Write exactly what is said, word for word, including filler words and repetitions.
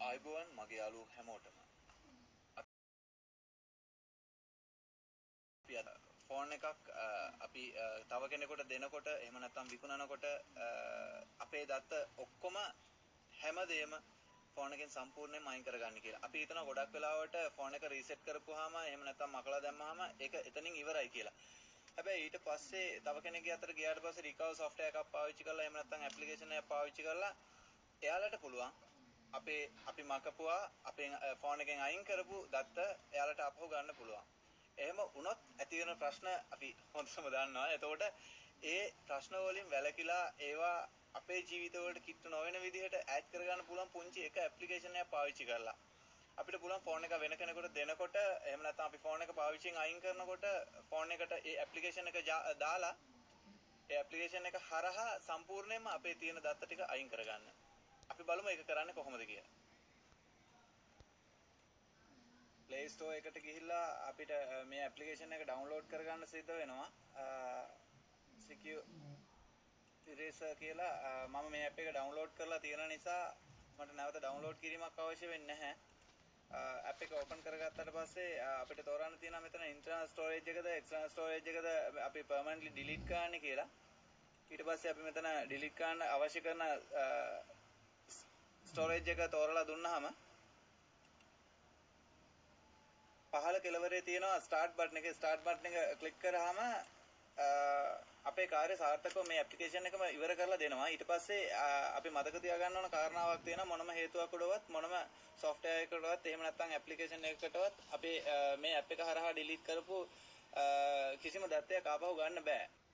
ආයිබෝවන් මගේ යාළුවෝ හැමෝටම. අපි ෆෝන් එකක් අපි තව කෙනෙකුට දෙනකොට එහෙම නැත්නම් විකුණනකොට අපේ දත්ත ඔක්කොම හැමදේම ෆෝන් එකෙන් සම්පූර්ණයෙන්ම අයින් කරගන්න කියලා. අපි හිතනවා ගොඩක් වෙලාවට ෆෝන් එක රීසෙට් කරපුවාම එහෙම නැත්නම් මකලා දැම්මාම ඒක එතනින් ඉවරයි කියලා. හැබැයි ඊට පස්සේ තව කෙනෙක්ගේ අතට ගියාට පස්සේ රිකවර් software එකක් පාවිච්චි කරලා එහෙම නැත්නම් ඇප්ලිකේෂන් එකක් පාවිච්චි කරලා එයාලට පුළුවන් අපේ අපි මකපුවා අපේ ෆෝන් එකෙන් අයින් කරපු දත්ත එයාලට අපහු ගන්න පුළුවන්. එහෙම වුණොත් ඇති වෙන ප්‍රශ්න අපි හොඳටම දන්නවා. එතකොට ඒ ප්‍රශ්න වලින් වැළකීලා ඒවා අපේ ජීවිත වලට කිට්ටු නොවන විදිහට ඈඩ් කරගන්න පුළුවන් පුංචි එක ඇප්ලිකේෂන් එකක් පාවිච්චි කරලා අපිට පුළුවන් ෆෝන් එක වෙන කෙනෙකුට දෙනකොට එහෙම නැත්නම් අපි ෆෝන් එක පාවිච්චියෙන් අයින් කරනකොට ෆෝන් එකට ඒ ඇප්ලිකේෂන් එක දාලා ඒ ඇප්ලිකේෂන් එක හරහා සම්පූර්ණයෙන්ම අපේ තියෙන දත්ත ටික අයින් කරගන්න. අපි බලමු ඒක කරන්නේ කොහොමද කියලා. Play Store එකට ගිහිල්ලා අපිට මේ ඇප්ලිකේෂන් එක ඩවුන්ලෝඩ් කරගන්න සිද්ධ වෙනවා. Secure Eraser කියලා මම මේ ඇප් එක ඩවුන්ලෝඩ් කරලා තියෙන නිසා මට නැවත ඩවුන්ලෝඩ් කිරීමක් අවශ්‍ය වෙන්නේ නැහැ. ඇප් එක ඕපන් කරගත්තට පස්සේ අපිට තෝරන්න තියෙනවා මෙතන internal storage එකද external storage එකද අපි permanently delete කරන්න කියලා. ඊට පස්සේ අපි මෙතන delete කරන්න අවශ්‍ය කරන storage එක තෝරලා දුන්නාම පහළ කෙළවරේ තියෙනවා start button එකේ start button එක ක්ලික් කරාම අපේ කාර්ය සාර්ථකව මේ ඇප්ලිකේෂන් එකම ඉවර කරලා දෙනවා. ඊට පස්සේ අපි මතක තියාගන්න ඕන කාරණාවක් තියෙනවා මොනම හේතුවකටවත් මොනම software එකකටවත් එහෙම නැත්නම් ඇප්ලිකේෂන් එකකටවත් අපි මේ ඇප් එක හරහා delete කරපු කිසිම දත්තයක් ආපහු ගන්න බෑ.